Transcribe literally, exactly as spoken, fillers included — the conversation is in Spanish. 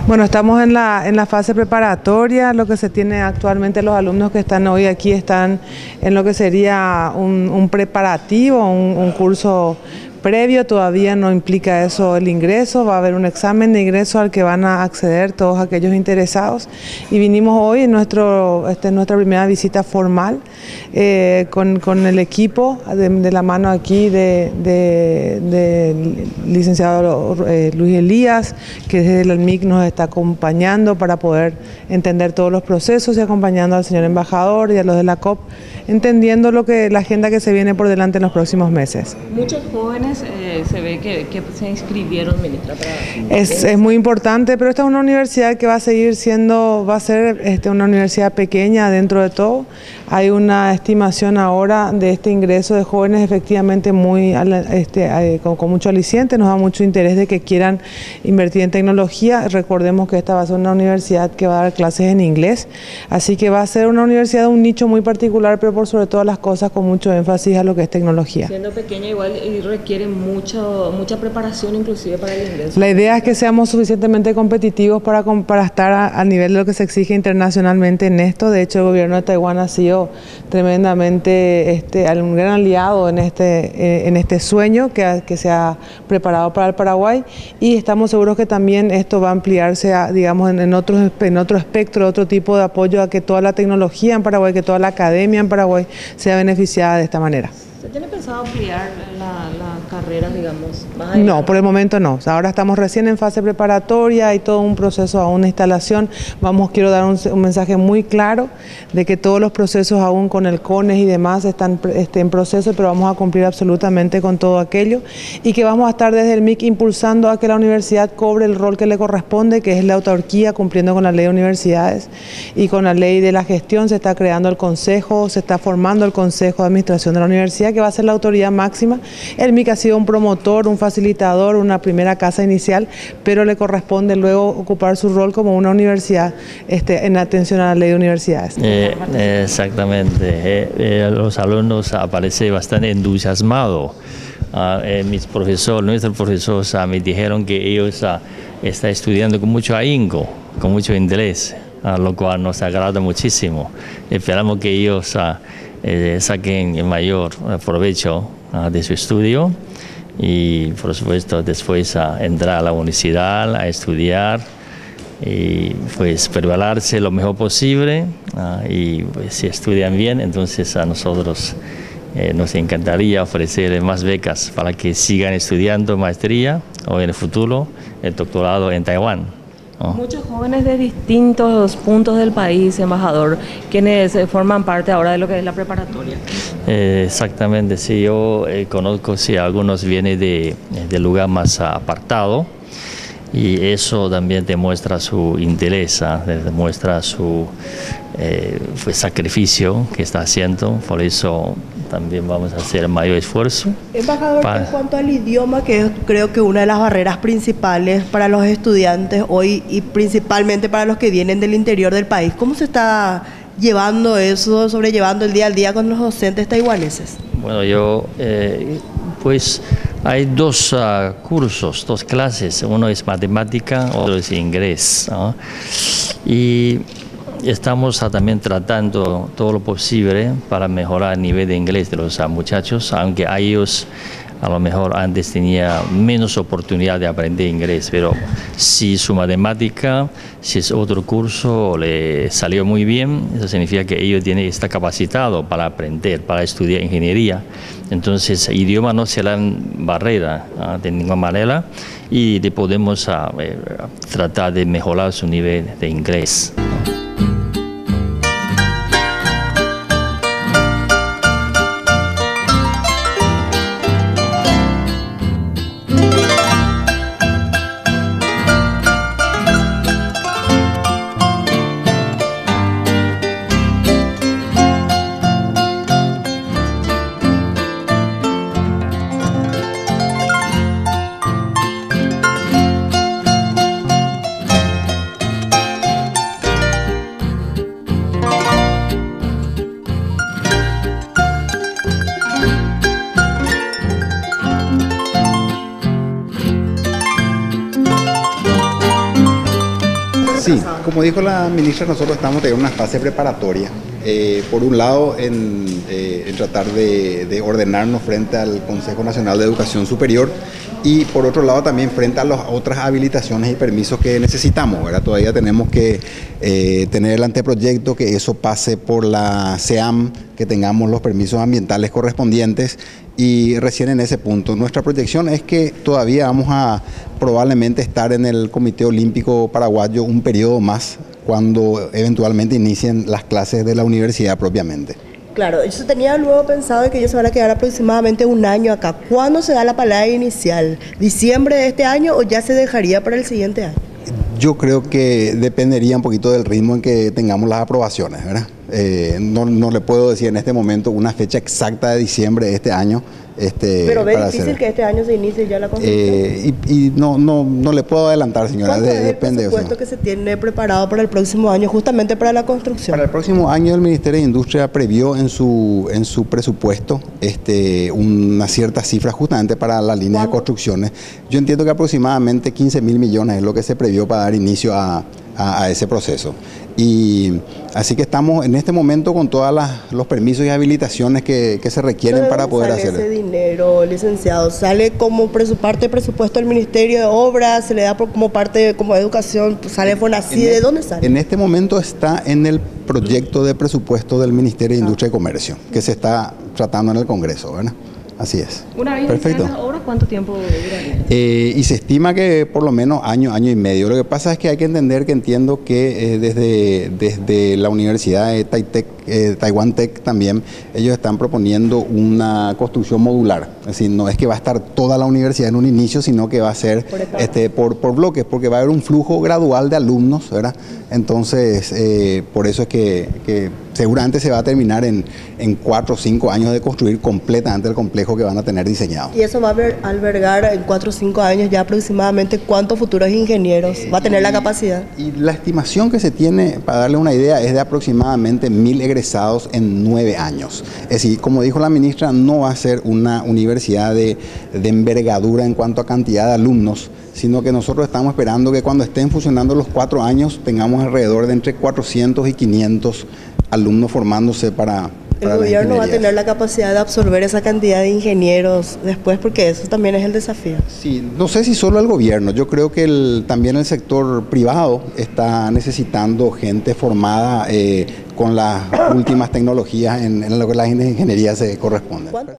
Bueno, estamos en la, en la fase preparatoria. Lo que se tiene actualmente, los alumnos que están hoy aquí están en lo que sería un, un preparativo, un, un curso previo. Todavía no implica eso el ingreso, va a haber un examen de ingreso al que van a acceder todos aquellos interesados, y vinimos hoy en nuestro, esta es nuestra primera visita formal eh, con, con el equipo de, de la mano aquí de, de, de licenciado eh, Luis Elías, que desde el M I C nos está acompañando para poder entender todos los procesos, y acompañando al señor embajador y a los de la C O P, entendiendo lo que la agenda que se viene por delante en los próximos meses. Muchos jóvenes eh, se ve que, que se inscribieron, ministra. Para... Es, es muy importante, pero esta es una universidad que va a seguir siendo, va a ser este, una universidad pequeña dentro de todo. Hay una estimación ahora de este ingreso de jóvenes efectivamente muy, este, con, con mucho aliciente. Nos da mucho interés de que quieran invertir en tecnología. Recordemos que esta va a ser una universidad que va a dar clases en inglés, así que va a ser una universidad de un nicho muy particular, pero por sobre todas las cosas con mucho énfasis a lo que es tecnología. Siendo pequeña igual y requiere mucho, mucha preparación inclusive para el ingreso. La idea es que seamos suficientemente competitivos para, para estar a, a nivel de lo que se exige internacionalmente en esto. De hecho, el gobierno de Taiwán ha sido tremendamente este, un gran aliado en este, en este sueño que, que se ha preparado para el Paraguay, y estamos seguros que también esto va a ampliarse a, digamos, en, en, otro, en otro espectro, otro tipo de apoyo a que toda la tecnología en Paraguay, que toda la academia en Paraguay sea beneficiada de esta manera. ¿Se tiene pensado ampliar la, la carrera, digamos, más allá? No, por el momento no. Ahora estamos recién en fase preparatoria, hay todo un proceso, aún una instalación. Vamos, quiero dar un, un mensaje muy claro de que todos los procesos, aún con el CONES y demás, están este, en proceso, pero vamos a cumplir absolutamente con todo aquello, y que vamos a estar desde el M I C impulsando a que la universidad cobre el rol que le corresponde, que es la autarquía, cumpliendo con la ley de universidades y con la ley de la gestión. Se está creando el consejo, se está formando el consejo de administración de la universidad, que va a ser la autoridad máxima. El M I C ha sido un promotor, un facilitador, una primera casa inicial, pero le corresponde luego ocupar su rol como una universidad este, en atención a la ley de universidades. Eh, exactamente, eh, eh, los alumnos aparecen bastante entusiasmados. Uh, eh, mis profesores, nuestros profesores uh, me dijeron que ellos uh, están estudiando con mucho ahínco, con mucho interés, uh, lo cual nos agrada muchísimo. Esperamos que ellos uh, eh, saquen el mayor provecho uh, de su estudio, y por supuesto después uh, entrar a la universidad a estudiar y pues prepararse lo mejor posible, uh, y pues, si estudian bien, entonces a nosotros eh, nos encantaría ofrecer más becas para que sigan estudiando maestría o en el futuro el doctorado en Taiwán. ¿no? Muchos jóvenes de distintos puntos del país, embajador, quienes forman parte ahora de lo que es la preparatoria. Eh, exactamente, sí, yo eh, conozco si sí, algunos vienen de, de lugar más apartado, y eso también demuestra su interés, ¿eh? demuestra su eh, pues, sacrificio que está haciendo. Por eso también vamos a hacer mayor esfuerzo. Embajador, para... en cuanto al idioma, que es creo que una de las barreras principales para los estudiantes hoy, y principalmente para los que vienen del interior del país, ¿cómo se está llevando eso, sobrellevando el día al día con los docentes taiwaneses? Bueno, yo eh, pues hay dos uh, cursos, dos clases, uno es matemática, otro es inglés, ¿no? Y estamos uh, también tratando todo lo posible para mejorar el nivel de inglés de los uh, muchachos, aunque a ellos a lo mejor antes tenía menos oportunidad de aprender inglés, pero si su matemática, si es otro curso, le salió muy bien, eso significa que ellos tienen, está capacitado para aprender, para estudiar ingeniería. Entonces, el idioma no será barrera ¿no? de ninguna manera, y le podemos uh, eh, tratar de mejorar su nivel de inglés. Sí, como dijo la ministra, nosotros estamos en una fase preparatoria. Eh, por un lado, en, eh, en tratar de, de ordenarnos frente al Consejo Nacional de Educación Superior y por otro lado también frente a las otras habilitaciones y permisos que necesitamos, ¿verdad? Todavía tenemos que eh, tener el anteproyecto, que eso pase por la SEAM, que tengamos los permisos ambientales correspondientes y recién en ese punto. Nuestra proyección es que todavía vamos a probablemente estar en el Comité Olímpico Paraguayo un periodo más cuando eventualmente inicien las clases de la universidad propiamente. Claro, yo tenía luego pensado de que ellos se van a quedar aproximadamente un año acá. ¿Cuándo se da la palabra inicial? ¿Diciembre de este año o ya se dejaría para el siguiente año? Yo creo que dependería un poquito del ritmo en que tengamos las aprobaciones, ¿verdad? Eh, no, no le puedo decir en este momento una fecha exacta de diciembre de este año. Este, Pero ve difícil hacer. que este año se inicie ya la construcción. Eh, y y no, no, no le puedo adelantar, señora. ¿Cuánto De, es el depende, presupuesto o sea, que se tiene preparado para el próximo año justamente para la construcción? Para el próximo año el Ministerio de Industria previó en su, en su presupuesto este, una cierta cifra justamente para la línea de construcciones. Yo entiendo que aproximadamente quince mil millones es lo que se previó para dar inicio a, a, a ese proceso. Y así que estamos en este momento con todos los permisos y habilitaciones que, que se requieren para poder hacer. ¿Ese dinero, licenciado, sale como presu parte de presupuesto del Ministerio de Obras, se le da por, como parte como de educación, sale Fonacid, ¿de dónde sale? En este momento está en el proyecto de presupuesto del Ministerio de Industria y Comercio, que se está tratando en el Congreso, ¿verdad? Así es. Una vez Perfecto. iniciadas las obras, ¿cuánto tiempo duraría? Eh, y se estima que por lo menos año, año y medio. Lo que pasa es que hay que entender que entiendo que eh, desde, desde la Universidad de Taitec, eh, Taiwán Tech también, ellos están proponiendo una construcción modular. Es decir, no es que va a estar toda la universidad en un inicio, sino que va a ser por, este, por, por bloques, porque va a haber un flujo gradual de alumnos, ¿verdad? Entonces, eh, por eso es que, que seguramente se va a terminar en, en cuatro o cinco años de construir completamente el complejo que van a tener diseñado. Y eso va a albergar en cuatro o cinco años ya aproximadamente cuántos futuros ingenieros va a tener la capacidad. Y la estimación que se tiene, para darle una idea, es de aproximadamente mil egresados en nueve años. Es decir, como dijo la ministra, no va a ser una universidad de, de envergadura en cuanto a cantidad de alumnos, sino que nosotros estamos esperando que cuando estén funcionando los cuatro años tengamos alrededor de entre cuatrocientos y quinientos alumnos formándose para... El gobierno va a tener la capacidad de absorber esa cantidad de ingenieros después, porque eso también es el desafío. Sí, no sé si solo el gobierno, yo creo que el, también el sector privado está necesitando gente formada eh, con las últimas tecnologías en, en lo que las ingenierías se corresponden.